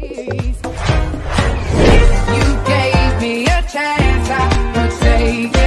You gave me a chance, I would take it.